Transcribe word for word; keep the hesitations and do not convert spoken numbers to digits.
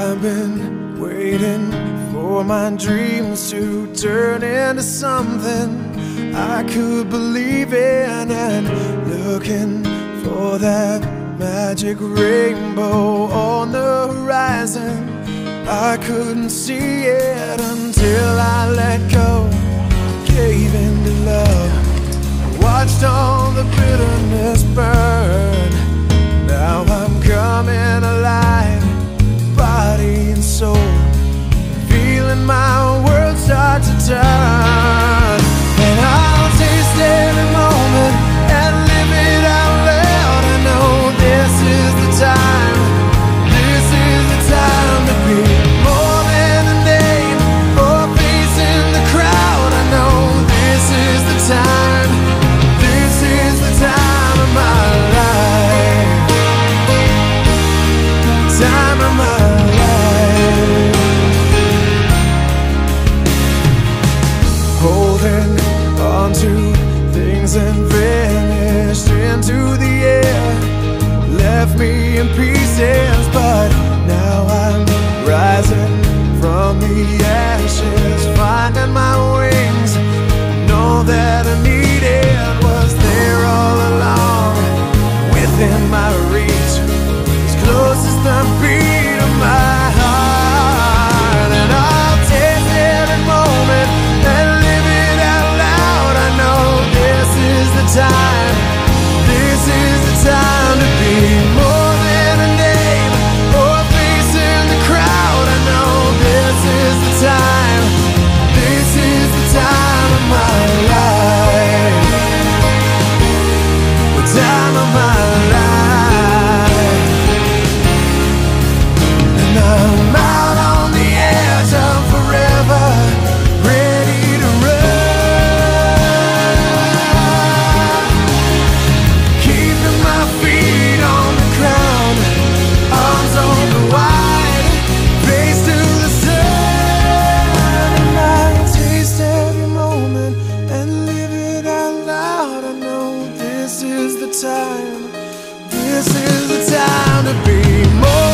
I've been waiting for my dreams to turn into something I could believe in, and looking for that magic rainbow on the horizon. I couldn't see it until I let go, gave in to love, watched all the bitterness burn. Now I'm coming alive, body and soul, feeling my world start to turn. And I'll taste every moment and live it out loud. I know this is the time, this is the time to be more than a name or a face in the crowd. I know this is the time, this is the time of my life, time of my life. Holding on to things and vanished into the air, left me in pieces, but now I'm rising from the ashes, finding my wings. Know that I needed was there all along, within my reach, as close as the beat of my heart. And I'll taste every moment and live it out loud. I know this is the time, this is the time to be more than a name or a face in the crowd. I know this is the time, this is the time of my life, the time of my life. And I'm out on the edge of forever, ready to run, keeping my feet on the ground, arms open wide, face to the sun. And I'll taste every moment and live it out loud. I know this is the time, this is the time to be more